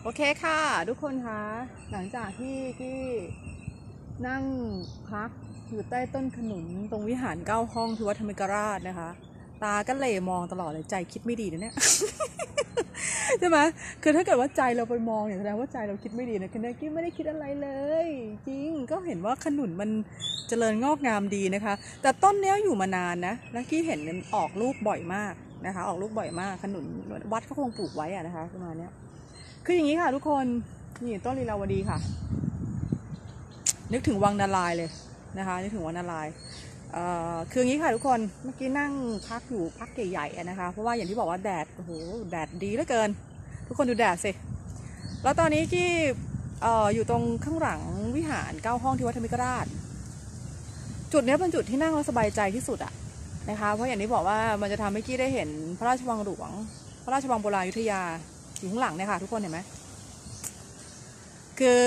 โอเคค่ะทุกคนคะหลังจากที่กี้นั่งพักอยู่ใต้ต้นขนุนตรงวิหาร9 ห้องที่วัดธรรมิกราชนะคะตาก็เหล่มองตลอดเลยใจคิดไม่ดีนะเนี่ยใช่ไหมคือถ้าเกิดว่าใจเราไปมองเนี่ยแสดงว่าใจเราคิดไม่ดีนะคือกี้ไม่ได้คิดอะไรเลยจริงก็เห็นว่าขนุนมันเจริญงอกงามดีนะคะแต่ต้นเนี้ยอยู่มานานนะแล้วกี้เห็นมันออกลูกบ่อยมากนะคะออกลูกบ่อยมากขนุนวัดเขาคงปลูกไว้อะนะคะประมาณเนี้ยคืออย่างนี้ค่ะทุกคนนี่ต้นลีลาวดีค่ะนึกถึงวังนารายเลยนะคะนึกถึงวังนารายคืออย่างนี้ค่ะทุกคนเมื่อกี้นั่งพักอยู่พักใหญ่ๆนะคะเพราะว่าอย่างที่บอกว่าแดดโอ้โหแดดดีเหลือเกินทุกคนดูแดดสิแล้วตอนนี้ที่อยู่ตรงข้างหลังวิหาร9 ห้องที่วัดธรรมิกราชจุดนี้เป็นจุดที่นั่งแล้วสบายใจที่สุดอะนะคะเพราะอย่างที่บอกว่ามันจะทำให้กี้ได้เห็นพระราชวังหลวงพระราชวังโบราณอยุธยาอยู่ข้างหลังเนี่ยค่ะทุกคนเห็นไหมคือ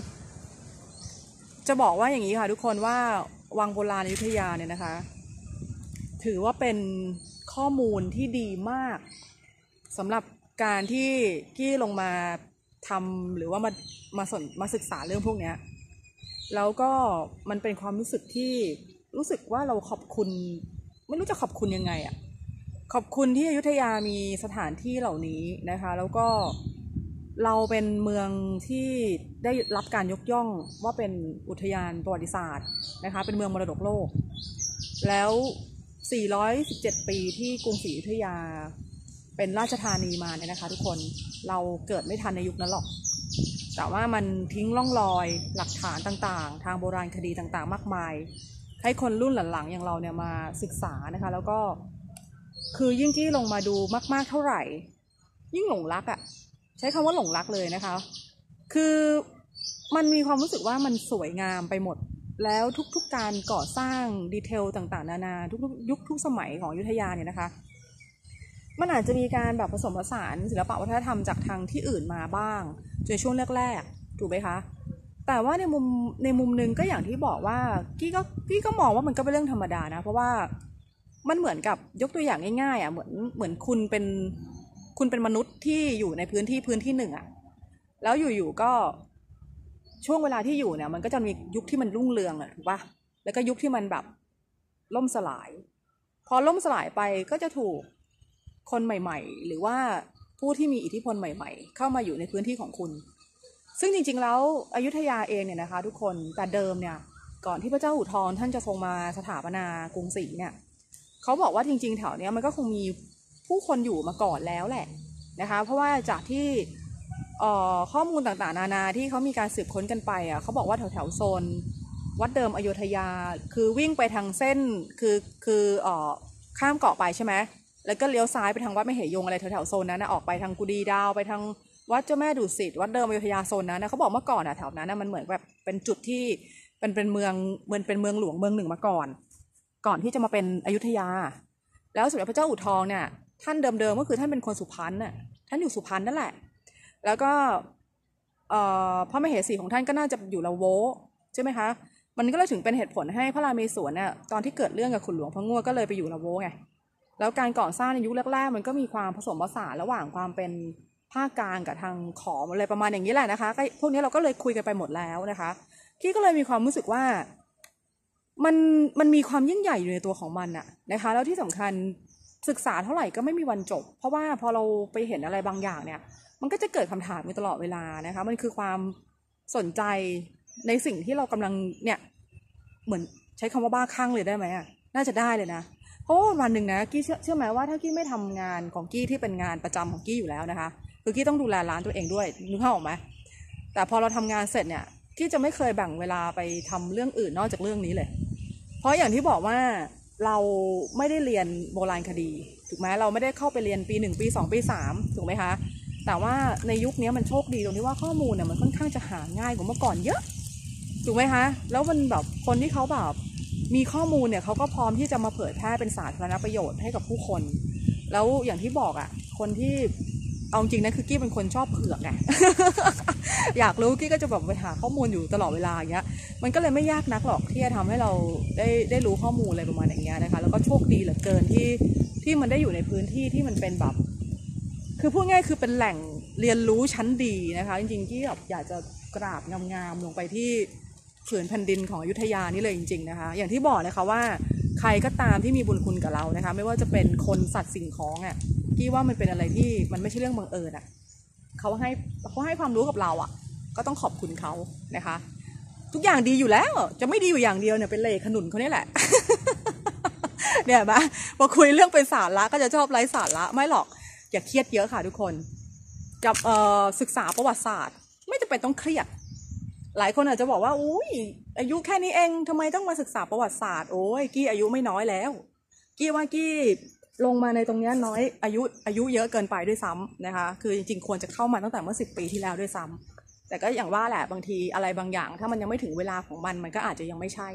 จะบอกว่าอย่างนี้ค่ะทุกคนว่าวังโบราณอยุธยาเนี่ยนะคะถือว่าเป็นข้อมูลที่ดีมากสำหรับการที่กี้ลงมาทำหรือว่ามาศึกษาเรื่องพวกนี้แล้วก็มันเป็นความรู้สึกที่รู้สึกว่าเราขอบคุณไม่รู้จะขอบคุณยังไงอะขอบคุณที่อยุธยามีสถานที่เหล่านี้นะคะแล้วก็เราเป็นเมืองที่ได้รับการยกย่องว่าเป็นอุทยานประวัติศาสตร์นะคะเป็นเมืองมรดกโลกแล้ว417 ปีที่กรุงศรีอยุธยาเป็นราชธานีมาเนี่ยนะคะทุกคนเราเกิดไม่ทันในยุคนั้นหรอกแต่ว่ามันทิ้งร่องรอยหลักฐานต่างๆทางโบราณคดีต่างๆมากมายให้คนรุ่นหลังๆอย่างเราเนี่ยมาศึกษานะคะแล้วก็คือยิ่งที่ลงมาดูมากๆเท่าไหร่ยิ่งหลงรักอ่ะใช้คำว่าหลงรักเลยนะคะคือมันมีความรู้สึกว่ามันสวยงามไปหมดแล้วทุกๆการก่อสร้างดีเทลต่างๆนานาทุกๆยุคทุกสมัยของอยุธยาเนี่ยนะคะมันอาจจะมีการแบบผสมผสานศิลปะวัฒนธรรมจากทางที่อื่นมาบ้างในช่วงแรกๆถูกไหมคะแต่ว่าในมุมนึงก็อย่างที่บอกว่ากี้ก็มองว่ามันก็เป็นเรื่องธรรมดานะเพราะว่ามันเหมือนกับยกตัวอย่างง่ายๆอ่ะเหมือนคุณเป็นมนุษย์ที่อยู่ในพื้นที่หนึ่งอ่ะแล้วอยู่ๆก็ช่วงเวลาที่อยู่เนี่ยมันก็จะมียุคที่มันรุ่งเรืองอ่ะถูกปะแล้วก็ยุคที่มันแบบล่มสลายพอล่มสลายไปก็จะถูกคนใหม่ๆหรือว่าผู้ที่มีอิทธิพลใหม่ๆเข้ามาอยู่ในพื้นที่ของคุณซึ่งจริงๆแล้วอยุธยาเองเนี่ยนะคะทุกคนแต่เดิมเนี่ยก่อนที่พระเจ้าอู่ทองท่านจะทรงมาสถาปนากรุงศรีเนี่ยเขาบอกว่าจริงๆแถวเนี้ยมันก็คงมีผู้คนอยู่มาก่อนแล้วแหละนะคะเพราะว่าจากที่ข้อมูลต่างๆนานาที่เขามีการสืบค้นกันไปอ่ะเขาบอกว่าแถวโซนวัดเดิมอโยธยาคือวิ่งไปทางเส้นคือข้ามเกาะไปใช่ไหมแล้วก็เลี้ยวซ้ายไปทางวัดมเหยงอะไรแถวโซนนั้นนะออกไปทางกุดีดาวไปทางวัดเจ้าแม่ดุสิตวัดเดิมอโยธยาโซนนั้นนะเขาบอกเมื่อก่อนอ่ะแถวนั้นนะมันเหมือนแบบเป็นจุดที่เป็นเมืองเป็นเมืองหลวงเมืองหนึ่งมาก่อนที่จะมาเป็นอยุธยาแล้วสมเด็จพระเจ้าอู่ทองเนี่ยท่านเดิมก็คือท่านเป็นคนสุพรรณน่ะท่านอยู่สุพรรณนั่นแหละแล้วก็พระมเหสีของท่านก็น่าจะอยู่ละโวใช่ไหมคะมันก็เลยถึงเป็นเหตุผลให้พระราเมศวรเนี่ยตอนที่เกิดเรื่องกับขุนหลวงพระง่วก็เลยไปอยู่ละโวไงแล้วการก่อสร้างในยุคแรกๆมันก็มีความผสมผสานระหว่างความเป็นภาคกลางกับทางขอมอะไรประมาณอย่างนี้แหละนะคะพวกนี้เราก็เลยคุยกันไปหมดแล้วนะคะกี้ก็เลยมีความรู้สึกว่ามันมีความยิ่งใหญ่อยู่ในตัวของมันอะนะคะแล้วที่สำคัญศึกษาเท่าไหร่ก็ไม่มีวันจบเพราะว่าพอเราไปเห็นอะไรบางอย่างเนี่ยมันก็จะเกิดคำถามอยู่ตลอดเวลานะคะมันคือความสนใจในสิ่งที่เรากำลังเนี่ยเหมือนใช้คำว่าบ้าคลั่งเลยได้ไหมอะน่าจะได้เลยนะเพราะวันหนึ่งนะกี้เชื่อไหมว่าถ้ากี้ไม่ทำงานของกี้ที่เป็นงานประจำของกี้อยู่แล้วนะคะคือกี้ต้องดูแลร้านตัวเองด้วยนึกภาพออกไหมแต่พอเราทำงานเสร็จเนี่ยกี้จะไม่เคยแบ่งเวลาไปทำเรื่องอื่นนอกจากเรื่องนี้เลยเพราะอย่างที่บอกว่าเราไม่ได้เรียนโบราณคดีถูกไหมเราไม่ได้เข้าไปเรียนปี1ปี2ปี3ถูกไหมคะแต่ว่าในยุคนี้มันโชคดีตรงที่ว่าข้อมูลเนี่ยมันค่อนข้างจะหาง่ายกว่าเมื่อก่อนเยอะถูกไหมคะแล้วมันแบบคนที่เขาแบบมีข้อมูลเนี่ยเขาก็พร้อมที่จะมาเผยแพร่เป็นสาธารณประโยชน์ให้กับผู้คนแล้วอย่างที่บอกอ่ะคนที่เอาจริงนะคือกี้เป็นคนชอบเผือกไง อยากรู้กี้ก็จะแบบไปหาข้อมูลอยู่ตลอดเวลาอย่างเงี้ยมันก็เลยไม่ยากนักหรอกที่จะทำให้เราได้รู้ข้อมูลอะไรประมาณอย่างเงี้ยนะคะแล้วก็โชคดีเหลือเกินที่มันได้อยู่ในพื้นที่ที่มันเป็นแบบคือพูดง่ายคือเป็นแหล่งเรียนรู้ชั้นดีนะคะจริงๆที่แบบอยากจะกราบงามๆลงไปที่ผืนแผ่นดินของอยุธยานี่เลยจริงๆนะคะอย่างที่บอกนะคะว่าใครก็ตามที่มีบุญคุณกับเรานะคะไม่ว่าจะเป็นคนสัตว์สิ่งของอ่ะกี้ว่ามันเป็นอะไรที่มันไม่ใช่เรื่องบังเอิญอ่ะเขาให้ความรู้กับเราอ่ะก็ต้องขอบคุณเขานะคะทุกอย่างดีอยู่แล้วจะไม่ดีอยู่อย่างเดียวเนี่ยเป็นเลขขนุนเขาเนี่ยแหละ เนี่ยมาพอคุยเรื่องเป็นสาระก็จะชอบไร้สาระไม่หรอกอย่าเครียดเยอะค่ะทุกคนกับศึกษาประวัติศาสตร์ไม่จำเป็นต้องเครียดหลายคนอาจจะบอกว่าอุ้ยอายุแค่นี้เองทำไมต้องมาศึกษาประวัติศาสตร์โอ้ยกี้อายุไม่น้อยแล้วกี้ว่ากี้ลงมาในตรงนี้น้อยอายุเยอะเกินไปด้วยซ้ำนะคะคือจริงๆควรจะเข้ามาตั้งแต่เมื่อ10 ปีที่แล้วด้วยซ้ำแต่ก็อย่างว่าแหละบางทีอะไรบางอย่างถ้ามันยังไม่ถึงเวลาของมันก็อาจจะยังไม่ใช่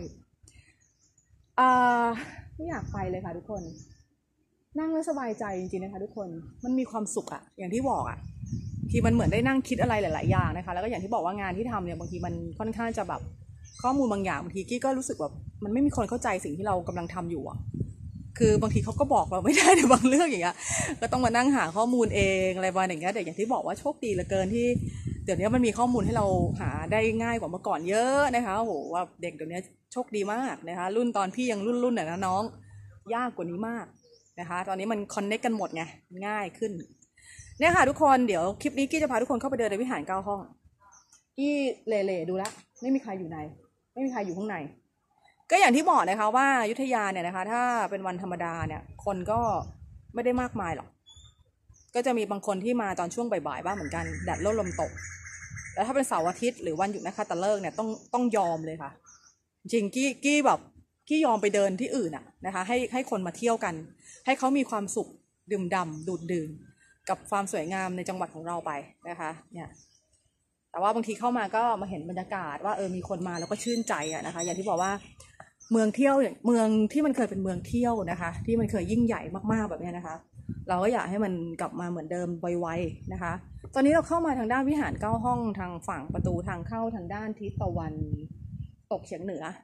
ไม่อยากไปเลยค่ะทุกคนนั่งแล้วสบายใจจริงๆนะคะทุกคนมันมีความสุขอะอย่างที่บอกอะที่มันเหมือนได้นั่งคิดอะไรหลายๆอย่างนะคะแล้วก็อย่างที่บอกว่างานที่ทำเนี่ยบางทีมันค่อนข้างจะแบบข้อมูลบางอย่างบางทีกี้ก็รู้สึกแบบมันไม่มีคนเข้าใจสิ่งที่เรากำลังทำอยู่อะคือบางทีเขาก็บอกเราไม่ได้ในบางเรื่องอย่างเงี้ยก็ต้องมานั่งหาข้อมูลเองอะไรประมาณอย่างเงี้ยแต่อย่างที่บอกว่าโชคดีเหลือเกินที่เดี๋ยวนี้มันมีข้อมูลให้เราหาได้ง่ายกว่าเมื่อก่อนเยอะนะคะโอ้โหว่าเด็กเดี๋ยวนี้โชคดีมากนะคะรุ่นตอนพี่ยังรุ่นน่ะนะน้องยากกว่านี้มากนะคะตอนนี้มันคอนเนคกันหมดไงง่ายขึ้นเนี่ยค่ะทุกคนเดี๋ยวคลิปนี้กี้จะพาทุกคนเข้าไปเดินในวิหาร9 ห้องกี้เล่ๆดูแล้วไม่มีใครอยู่ในไม่มีใครอยู่ข้างในก็อย่างที่บอกนะคะว่าอยุธยาเนี่ยนะคะถ้าเป็นวันธรรมดาเนี่ยคนก็ไม่ได้มากมายหรอกก็จะมีบางคนที่มาตอนช่วงบ่ายๆบ้างเหมือนกันแดดร่มลมตกแล้วถ้าเป็นเสาร์อาทิตย์หรือวันหยุดนะคะตะเลิกเนี่ยต้องยอมเลยค่ะจริงกี้แบบกี้ยอมไปเดินที่อื่นอะนะคะให้คนมาเที่ยวกันให้เขามีความสุขดื่มด่ำดูดดื่มกับความสวยงามในจังหวัดของเราไปนะคะเนี่ยแต่ว่าบางทีเข้ามาก็มาเห็นบรรยากาศว่ามีคนมาแล้วก็ชื่นใจอะนะคะอย่างที่บอกว่าเมืองเที่ยวเมืองที่มันเคยเป็นเมืองเที่ยวนะคะที่มันเคยยิ่งใหญ่มากๆแบบนี้นะคะเราก็อยากให้มันกลับมาเหมือนเดิมไวๆนะคะตอนนี้เราเข้ามาทางด้านวิหาร9 ห้องทางฝั่งประตูทางเข้าทางด้านทิศตะวันตกเฉียงเหนือ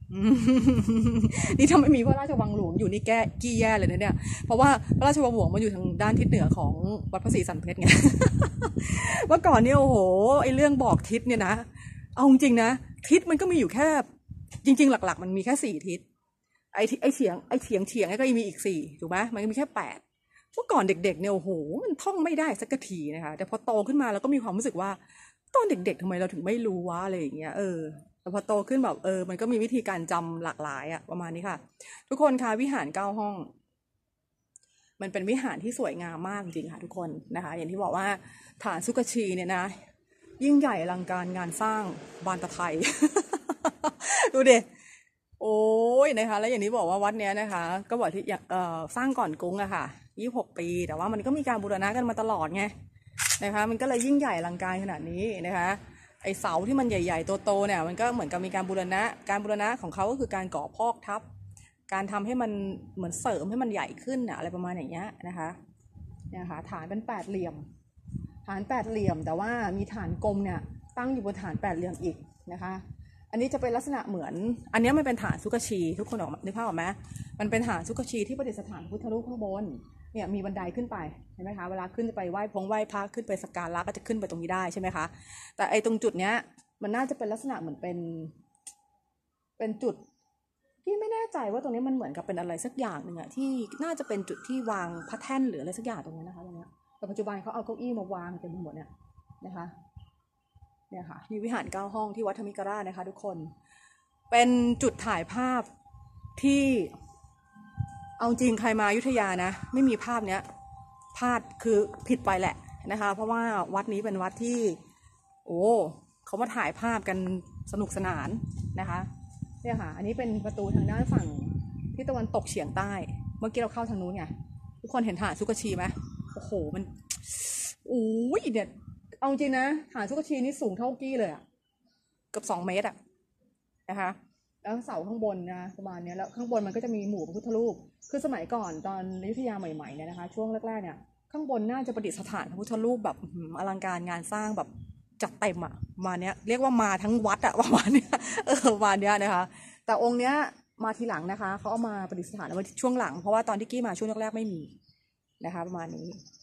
นี่ถ้าไม่มีพระราชวังหลวงอยู่นี่กี้แย่เลยนะเนี่ยเพราะว่าพระราชวังหลวงมันอยู่ทางด้านทิศเหนือของวัดพระศรีสันเพชรไง เมื่อก่อนเนี่ยโอ้โหไอเรื่องบอกทิศเนี่ยนะเอาจริงนะทิศมันก็มีอยู่แค่จริงๆหลักๆมันมีแค่4 ทิศไอเฉียงก็มีอีก4ถูกไหมมันมีแค่8เมื่อก่อนเด็กๆเนี่ยโอ้โหมันท่องไม่ได้สักทีนะคะแต่พอโตขึ้นมาแล้วก็มีความรู้สึกว่าตอนเด็กๆทำไมเราถึงไม่รู้วะอะไรอย่างเงี้ยแต่พอโตขึ้นแบบมันก็มีวิธีการจำหลากหลายอะประมาณนี้ค่ะทุกคนคะวิหาร9 ห้องมันเป็นวิหารที่สวยงามมากจริงๆค่ะทุกคนนะคะอย่างที่บอกว่าฐานสุกชีเนี่ยนะยิ่งใหญ่อลังการงานสร้างบานตะไทย ดูดิโอ้ยนะคะแล้วอย่างที่บอกว่าวัดเนี้ยนะคะก็บอกที่สร้างก่อนกรุงอะค่ะ26 ปีแต่ว่ามันก็มีการบูรณะกันมาตลอดไงนะคะมันก็เลยยิ่งใหญ่อลังการขนาดนี้นะคะไอเสาที่มันใหญ่ๆโตๆเนี่ยมันก็เหมือนกับมีการบูรณะของเขาก็คือการก่อพอกทับการทำให้มันเหมือนเสริมให้มันใหญ่ขึ้นอะไรประมาณอย่างเงี้ยนะคะเนี่ยค่ะฐานเป็น8 เหลี่ยมฐาน8 เหลี่ยมแต่ว่ามีฐานกลมเนี่ยตั้งอยู่บนฐาน8 เหลี่ยมอีกนะคะอันนี้จะเป็นลักษณะเหมือนอันนี้มันเป็นฐานสุกชีทุกคนออกนึกภาพออกไหมมันเป็นฐานสุกชีที่ประดิษฐานพุทธรูปข้างบนเนี่ยมีบันไดขึ้นไปเห็นไหมคะเวลาขึ้นไปไหว้พระขึ้นไปสักการะก็จะขึ้นไปตรงนี้ได้ใช่ไหมคะแต่ไอตรงจุดเนี้ยมันน่าจะเป็นลักษณะเหมือนเป็นจุดที่ไม่แน่ใจว่าตรงนี้มันเหมือนกับเป็นอะไรสักอย่างหนึ่งอะที่น่าจะเป็นจุดที่วางพระแท่นหรืออะไรสักอย่างตรงนี้นะคะตรงนี้แต่ปัจจุบันเขาเอาเก้าอี้มาวางเต็มไปหมดเนี่ยนะคะเนี่ยค่ะมีวิหาร9 ห้องที่วัดธรรมิกราชนะคะทุกคนเป็นจุดถ่ายภาพที่เอาจริงใครมาอยุธยานะไม่มีภาพเนี้ยพลาดคือผิดไปแหละนะคะเพราะว่าวัดนี้เป็นวัดที่เขามาถ่ายภาพกันสนุกสนานนะคะเนี่ยค่ะอันนี้เป็นประตูทางด้านฝั่งที่ตะวันตกเฉียงใต้เมื่อกี้เราเข้าทางนู้นไงทุกคนเห็นฐานสุกชีไหมโอ้โหมันเนี่ยเอาจริงนะฐานสุกชีนี่สูงเท่ากี้เลยอะเกือบ2 เมตรอะนะคะแล้วเสาข้างบนนะประมาณนี้แล้วข้างบนมันก็จะมีหมู่พระพุทธรูปคือสมัยก่อนตอนอยุธยาใหม่ๆเนี่ยนะคะช่วงแรกๆเนี่ยข้างบนน่าจะประดิษฐานพระพุทธรูปแบบอลังการงานสร้างแบบจัดเต็มอะมาเนี้ยเรียกว่ามาทั้งวัดอะประมาณเนี้ยประมาณเนี้ยนะคะแต่องค์เนี้ยมาทีหลังนะคะเขาเอามาประดิษฐานไว้ช่วงหลังเพราะว่าตอนที่กี้มาช่วงแรกๆไม่มีนะคะประมาณนี้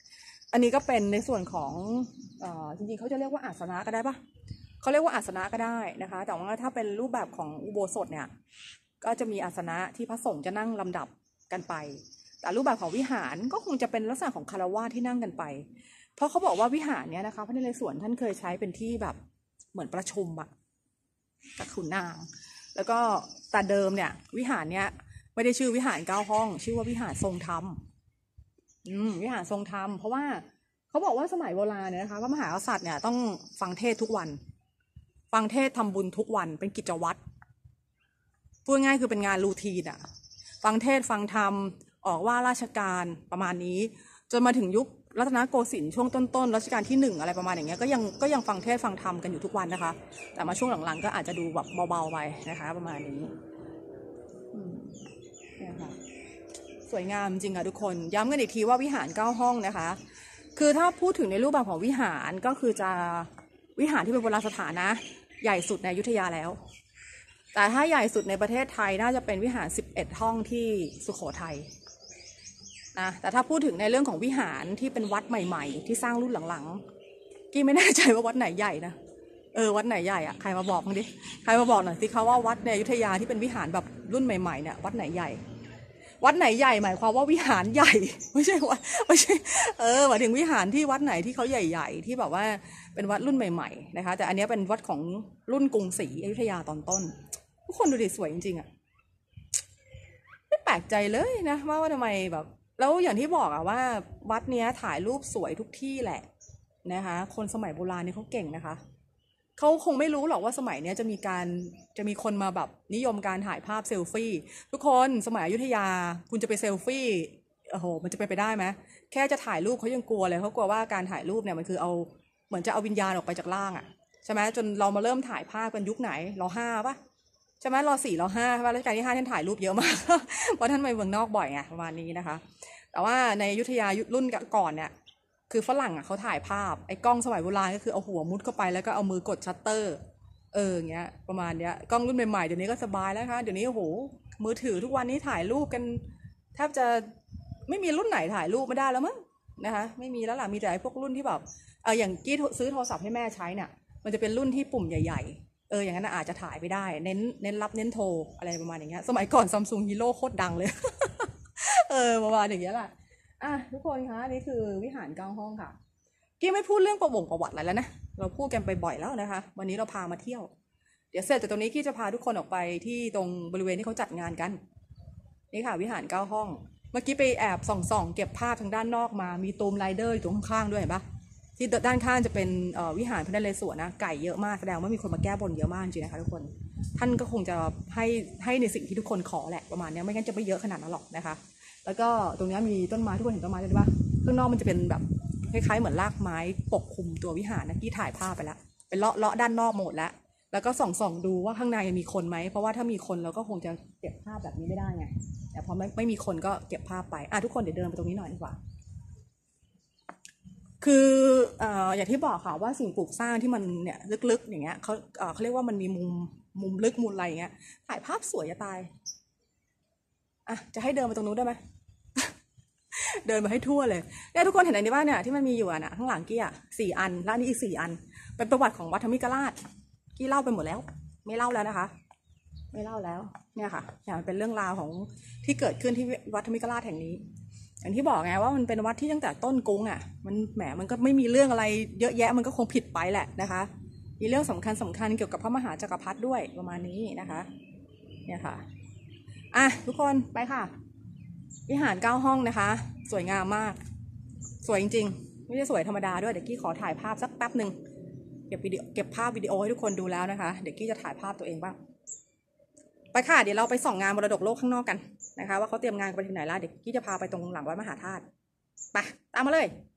อันนี้ก็เป็นในส่วนของจริงๆเขาจะเรียกว่าอาสนะก็ได้ปะเขาเรียกว่าอาสนะก็ได้นะคะแต่ว่าถ้าเป็นรูปแบบของอุโบสถเนี่ยก็จะมีอาสนะที่พระสงฆ์จะนั่งลำดับกันไปแต่รูปแบบของวิหารก็คงจะเป็นลักษณะของคฤหัสถ์ที่นั่งกันไปเพราะเขาบอกว่าวิหารเนี้ยนะคะพระนเรศวรท่านเคยใช้เป็นที่แบบเหมือนประชุมอะกับขุนนางแล้วก็แต่เดิมเนี่ยวิหารเนี้ยไม่ได้ชื่อวิหาร9 ห้องชื่อว่าวิหารทรงธรรมวิหารทรงธรรมเพราะว่าเขาบอกว่าสมัยโบราณเนี่ยนะคะพระมหากษัตริย์เนี่ยต้องฟังเทศทุกวันฟังเทศทำบุญทุกวันเป็นกิจวัตรพูดง่ายคือเป็นงานรูทีนอะฟังเทศฟังธรรมออกว่าราชการประมาณนี้จนมาถึงยุครัตนโกสินทร์ช่วงต้นๆรัชกาลที่1อะไรประมาณอย่างเงี้ยก็ยังฟังเทศฟังธรรมกันอยู่ทุกวันนะคะแต่มาช่วงหลังๆก็อาจจะดูแบบเบาๆไปนะคะประมาณนี้เนี่ยค่ะสวยงามจริงค่ะทุกคนย้ำกันอีกทีว่าวิหาร9 ห้องนะคะคือถ้าพูดถึงในรูปแบบของวิหารก็คือจะวิหารที่เป็นโบราณสถานนะใหญ่สุดในอยุธยาแล้วแต่ถ้าใหญ่สุดในประเทศไทยน่าจะเป็นวิหาร11 ห้องที่สุโขทัยนะแต่ถ้าพูดถึงในเรื่องของวิหารที่เป็นวัดใหม่ๆที่สร้างรุ่นหลังๆกี้ไม่แน่ใจว่าวัดไหนใหญ่นะวัดไหนใหญ่อะใครมาบอกมั้งดิใครมาบอกหน่อยสิคะว่าวัดในอยุธยาที่เป็นวิหารแบบรุ่นใหม่ๆเนี่ยวัดไหนใหญ่วัดไหนใหญ่หมายความว่าวิหารใหญ่ไม่ใช่วัดไม่ใช่หมายถึงวิหารที่วัดไหนที่เขาใหญ่ๆที่แบบว่าเป็นวัดรุ่นใหม่ๆนะคะแต่อันนี้เป็นวัดของรุ่นกรุงศรีอยุธยาตอนต้นทุกคนดูดิสวยจริงๆอ่ะไม่แปลกใจเลยนะว่าทำไมแบบแล้วอย่างที่บอกอะว่าวัดเนี้ยถ่ายรูปสวยทุกที่แหละนะคะคนสมัยโบราณนี่เขาเก่งนะคะเขาคงไม่รู้หรอกว่าสมัยนี้จะมีคนมาแบบนิยมการถ่ายภาพเซลฟี่ทุกคนสมัยอยุธยาคุณจะไปเซลฟี่โอ้โหมันจะไปได้ไหมแค่จะถ่ายรูปเขายังกลัวเลยเขากลัวว่าการถ่ายรูปเนี่ยมันคือเหมือนจะเอาวิญญาณออกไปจากร่างอ่ะใช่ไหมจนเรามาเริ่มถ่ายภาพกันยุคไหนร.5 ป่ะใช่ไหมร.4 ร.5 ใช่ป่ะรัชกาลที่ 5ท่านถ่ายรูปเยอะมาก เพราะท่านไปเมืองนอกบ่อยไงประมาณนี้นะคะแต่ว่าในอยุธยารุ่นก่อนเนี่ยคือฝรั่งอ่ะเขาถ่ายภาพไอ้กล้องสมัยโบราณก็คือเอาหัวมุดเข้าไปแล้วก็เอามือกดชัตเตอร์อย่างเงี้ยประมาณเนี้ยกล้องรุ่นใหม่ๆเดี๋ยวนี้ก็สบายแล้วค่ะเดี๋ยวนี้โอ้โหมือถือทุกวันนี้ถ่ายรูปกันแทบจะไม่มีรุ่นไหนถ่ายรูปไม่ได้แล้วมั้งนะคะไม่มีแล้วล่ะมีแต่พวกรุ่นที่แบบอย่างกี้ซื้อโทรศัพท์ให้แม่ใช้เนี่ยมันจะเป็นรุ่นที่ปุ่มใหญ่ๆอย่างนั้นอาจจะถ่ายไปได้เน้นรับเน้นโทรอะไรประมาณอย่างเงี้ยสมัยก่อน Samsung Hero โคตรดังเลย ประมาณอย่างเงี้ยแหละทุกคนคะนี่คือวิหาร9 ห้องค่ะกี้ไม่พูดเรื่องประวัติอะไรแล้วนะเราพูดกันไปบ่อยแล้วนะคะวันนี้เราพามาเที่ยวเดี๋ยวเสร็จจากตรงนี้กี้จะพาทุกคนออกไปที่ตรงบริเวณที่เขาจัดงานกันนี่ค่ะวิหาร9 ห้องเมื่อกี้ไปแอบส่องเก็บภาพทางด้านนอกมามีตูมไรเดอร์อยู่ตรงข้างๆด้วยเห็นปะที่ด้านข้างจะเป็นวิหารพระนเรศวรนะไก่เยอะมากแสดงว่ามีคนมาแก้บนเยอะมากจริงนะคะทุกคนท่านก็คงจะให้ในสิ่งที่ทุกคนขอแหละประมาณนี้ไม่งั้นจะไม่เยอะขนาดนั้นหรอกนะคะแล้วก็ตรงนี้มีต้นไม้ทุกคนเห็นต้นไม้ใช่ปะข้างนอกมันจะเป็นแบบคล้ายๆเหมือนรากไม้ปกคลุมตัววิหารนะที่ถ่ายภาพไปแล้วเป็นเลาะด้านนอกหมดแล้วก็ส่องดูว่าข้างในมีคนไหมเพราะว่าถ้ามีคนเราก็คงจะเก็บภาพแบบนี้ไม่ได้ไงแต่พอไม่มีคนก็เก็บภาพไปทุกคนเดี๋ยวเดินไปตรงนี้หน่อยดีกว่าคืออย่างที่บอกค่ะว่าสิ่งปลูกสร้างที่มันเนี่ยลึกๆอย่างเงี้ยเขาเรียกว่ามันมีมุมลึกมุมอะไรอย่างเงี้ยถ่ายภาพสวยจะตายจะให้เดินไปตรงนู้นได้ไหม เดินมาให้ทั่วเลยเนี่ยทุกคนเห็นอะไรในบ้านเนี่ยที่มันมีอยู่ข้างหลังกี้4 อันแล้วนี่อีก4 อันเป็นประวัติของวัดธรรมิกราชกี้เล่าไปหมดแล้วไม่เล่าแล้วนะคะไม่เล่าแล้วเนี่ยค่ะมันเป็นเรื่องราวของที่เกิดขึ้นที่วัดธรรมิกราชแห่งนี้อย่างที่บอกไงว่ามันเป็นวัดที่ตั้งแต่ต้นกรุงมันก็ไม่มีเรื่องอะไรเยอะแยะมันก็คงผิดไปแหละนะคะมีเรื่องสำคัญเกี่ยวกับพระมหาจักรพรรดิด้วยประมาณนี้นะคะเนี่ยค่ะทุกคนไปค่ะวิหาร9 ห้องนะคะสวยงามมากสวยจริงๆไม่ใช่สวยธรรมดาด้วยเดี๋ยวกี้ขอถ่ายภาพสักแป๊บหนึ่งเก็บภาพวิดีโอให้ทุกคนดูแล้วนะคะเดี๋ยวกี้จะถ่ายภาพตัวเองบ้างไปค่ะเดี๋ยวเราไปส่องงานมรดกโลกข้างนอกกันนะคะว่าเขาเตรียมงานกันไปถึงไหนแล้วเดี๋ยวกี้จะพาไปตรงหลังวัดมหาธาตุไปตามมาเลย